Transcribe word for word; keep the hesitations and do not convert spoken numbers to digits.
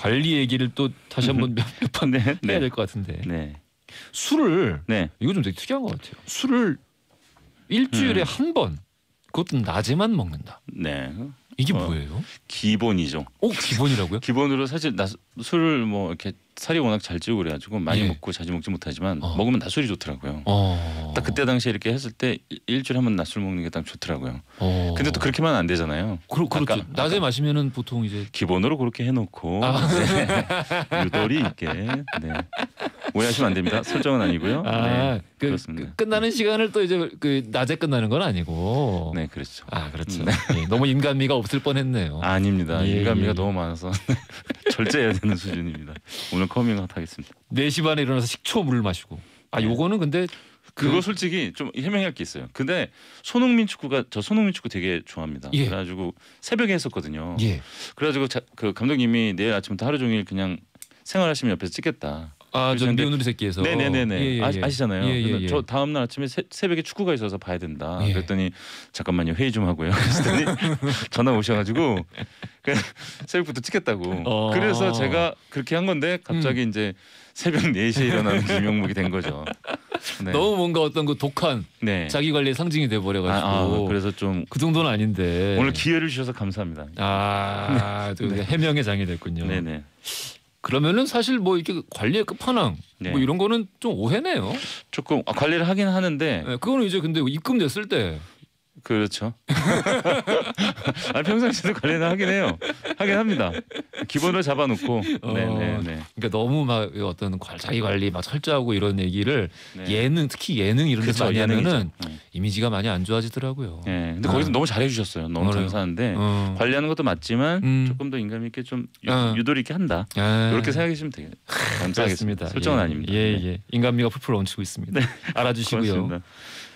관리 얘기를 또 다시 한번 몇번 네, 해야 네. 될 것 같은데. 네. 술을 네. 이거 좀 되게 특이한 것 같아요. 술을 일주일에 음. 한 번, 그것도 낮에만 먹는다. 네. 이게 어, 뭐예요? 기본이죠. 오, 기본이라고요? 기본으로 사실 나, 술을 뭐 이렇게 살이 워낙 잘 찌고 그래가지고 많이 예. 먹고 자주 먹지 못하지만 어. 먹으면 낮술이 좋더라고요. 어. 딱 그때 당시에 이렇게 했을 때 일- 일주일에 한 번 낮술 먹는 게 딱 좋더라고요. 어. 근데 또 그렇게만 안 되잖아요. 그러, 그렇죠. 아까- 낮에 아까 마시면은 보통 이제 기본으로 그렇게 해놓고 아. 네. 유도리 있게 네. 오해하시면 안 됩니다. 설정은 아니고요. 아, 네, 그, 그렇습니다. 그 끝나는 시간을 또 이제 그 낮에 끝나는 건 아니고. 네, 그렇죠. 아, 그렇죠. 네. 예, 너무 인간미가 없을 뻔했네요. 아닙니다. 예, 인간미가 예, 너무 많아서 절제해야 되는 수준입니다. 오늘 커밍아웃 하겠습니다. 네 시 반에 일어나서 식초 물을 마시고. 아, 네. 요거는 근데 그- 그거 솔직히 좀 해명할 게 있어요. 근데 손흥민 축구가 저 손흥민 축구 되게 좋아합니다. 예. 그래가지고 새벽에 했었거든요. 예. 그래가지고 자, 그 감독님이 내일 아침부터 하루 종일 그냥 생활하시면 옆에서 찍겠다. 아, 저 그러셨는데- 미운우리 새끼에서. 네네네네. 예, 예, 아, 예. 아시잖아요. 예, 예, 그래서 예. 저 다음 날 아침에 새, 새벽에 축구가 있어서 봐야 된다. 예. 그랬더니 잠깐만요 회의 좀 하고요. 그랬더니 전화 오셔가지고 그냥 새벽부터 찍겠다고. 어. 그래서 제가 그렇게 한 건데 갑자기 음. 이제 새벽 네 시에 일어나는 김용묵이 된 거죠. 네. 너무 뭔가 어떤 그 독한 네. 자기 관리의 상징이 돼 버려 가지고. 아, 아, 그래서 좀 그 정도는 아닌데. 오늘 기회를 주셔서 감사합니다. 아, 또 해명의 장이 됐군요. 네네. 그러면은 사실 뭐 이렇게 관리의 끝판왕 네. 뭐 이런 거는 좀 오해네요. 조금 아, 관리를 하긴 하는데 네, 그거는 이제 근데 입금 됐을 때. 그렇죠. 아 평상시에도 관리는 하긴 해요. 하긴 합니다. 기본을 잡아놓고. 어, 네네네. 그러니까 너무 막 어떤 관- 자기 관리 막 철저하고 이런 얘기를 네. 예능 특히 예능 이런 데서 그렇죠. 많이 예능이죠. 하면은 네. 이미지가 많이 안 좋아지더라고요. 네. 근데 아. 거기서 너무 잘해주셨어요. 너무 그래요. 감사한데 어. 관리하는 것도 맞지만 음. 조금 더 인간 있게 좀 유, 어. 유도리 있게 한다. 아, 이렇게 생각하시면 되겠. 감사하겠습니다. 그렇습니다. 설정은 예, 아닙니다. 예, 네. 예. 인간미가 풀풀 넘치고 있습니다. 알아주시고요. 고맙습니다.